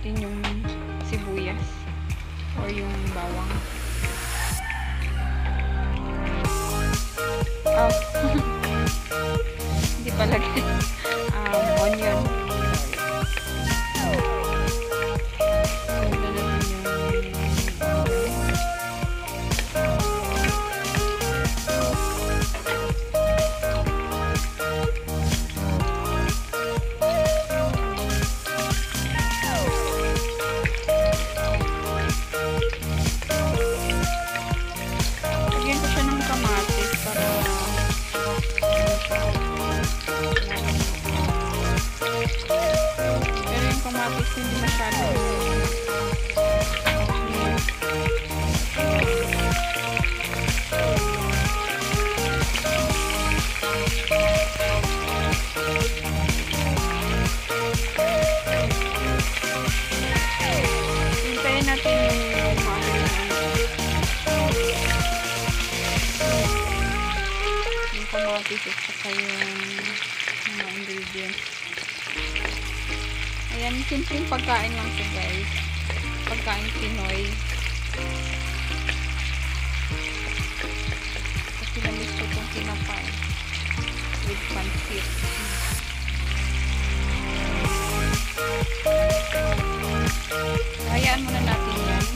natin yung sibuyas or yung bawang. Oh. Hindi pala onion. Hindi masyado hintayin natin yung kamatis at saka yung mga ingredients. Ayan, simpleng pagkain lang siya guys. Pagkain Pinoy. Kasi namiss ko itong kinapay. With pancit. Hayaan muna natin yan.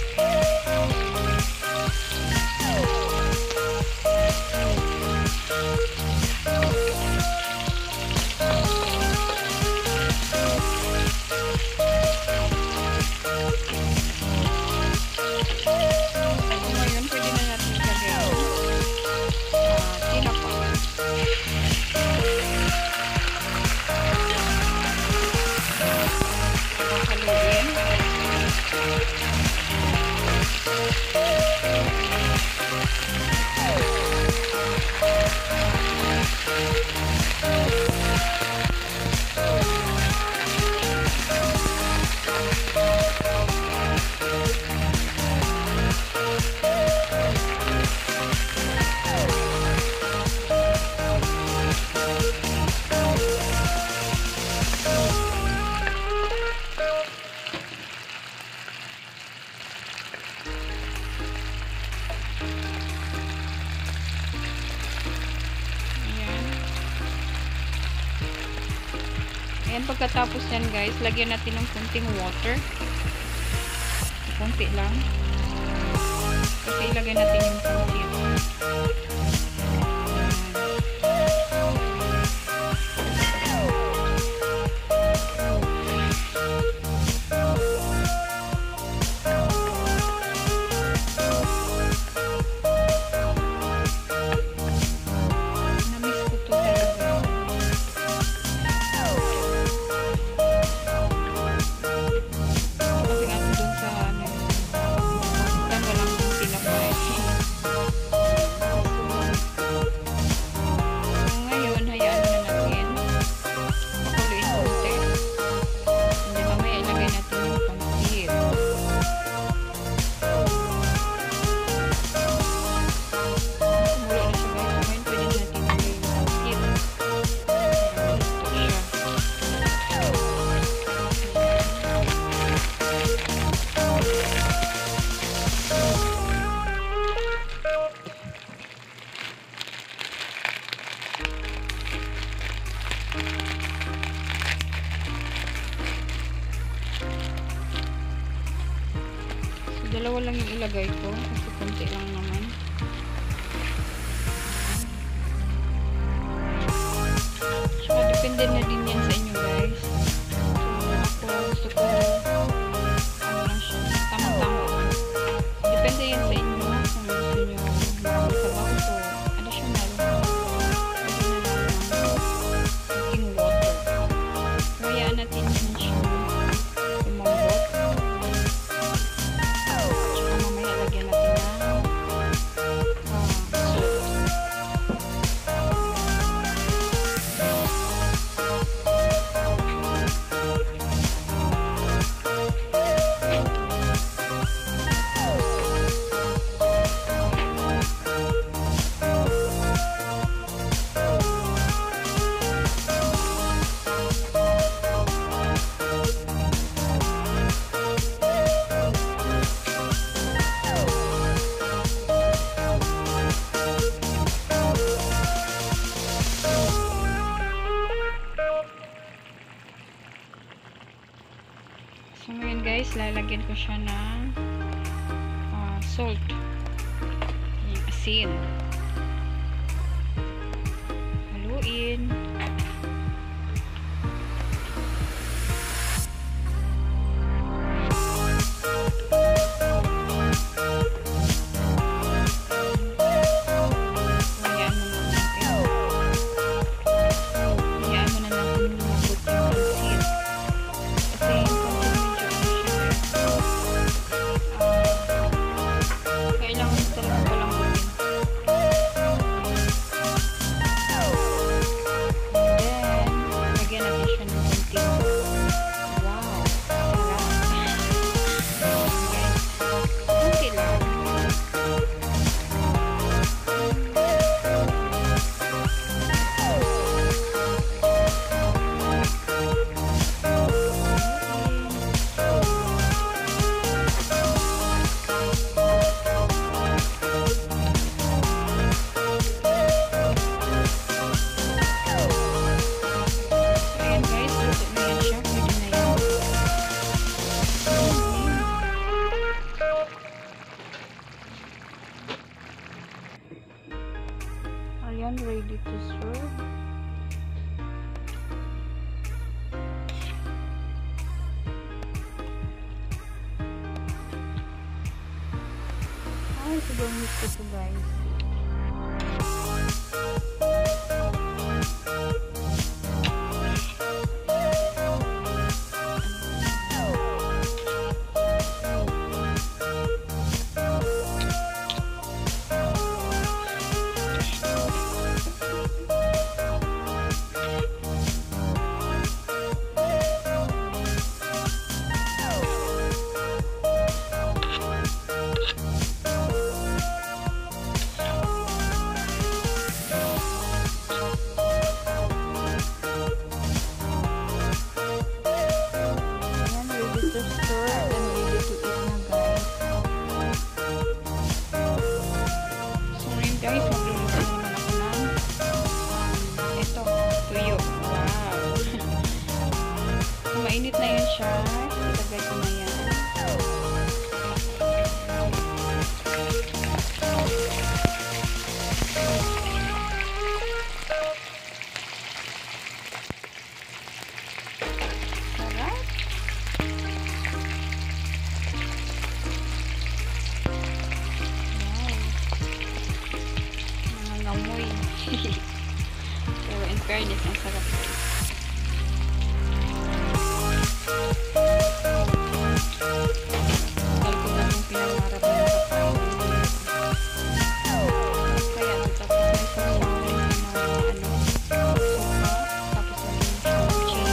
Ayan, pagkatapos yan guys, lagyan natin ng kunting water. Kunti lang. Kasi ilagay natin yung pancit. Dalawa lang yung ilagay ko kasi konti lang naman. Saka depende na din yan sa inyo guys. So ako gusto ko ano lang siya, tamang-tama. Depende yan sa inyo kung gusto nyo marami sabaw. So additional cooking water. Hayaan natin yun siya umambot. lalagyan ko siya ng salt, yung asin. Haluin. Ayan, ready to serve. Ay, sobrang mix ko ito, guys. Guys, magluluto naman ako ng ito, tuyo. Wow! Mainit na yun siya. Ilagay ko na yan. Sarap! Amoy. Pero in fairness, ang sarap. Dahil ko na yung pinangarap na nakapain. Kaya ito, tapos may sabaw na sopa, tapos may chili.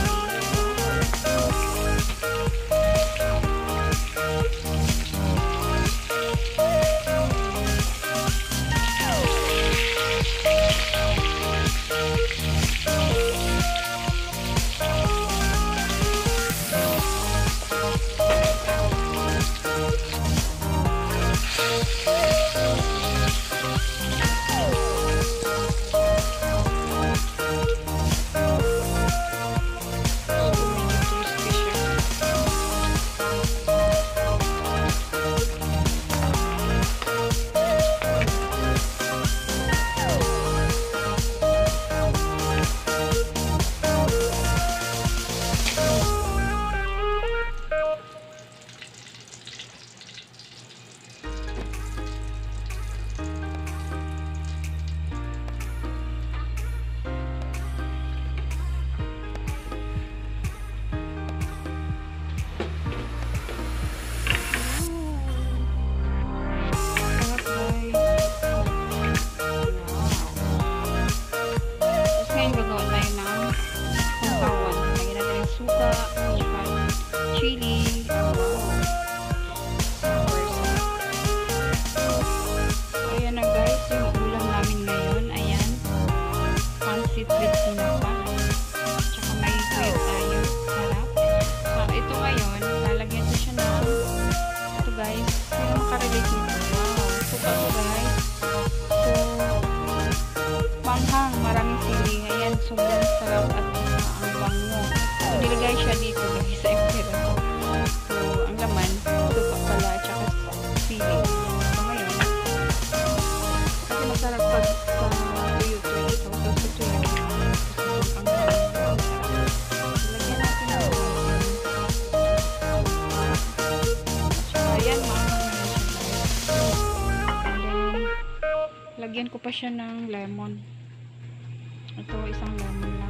lagyan ko pa siya ng lemon. Ito, isang lemon lang.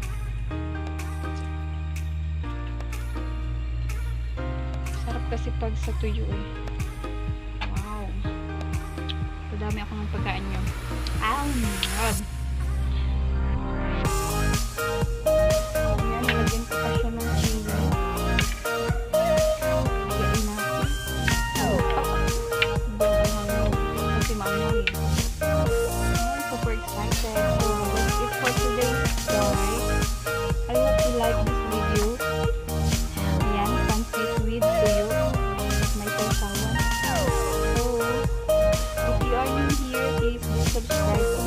Sarap kasi pag sa tuyo eh. Wow. Madami ako ng pagkain nyo. God. Ayan, lagyan ko pa siya ng chili. Lagyan natin. Kasi maanong eh. I'm super excited. So, that's it for today, guys. I hope you like this video. Ayan, pancit with tuyo. May sausawan. So, if you are new here, please do subscribe to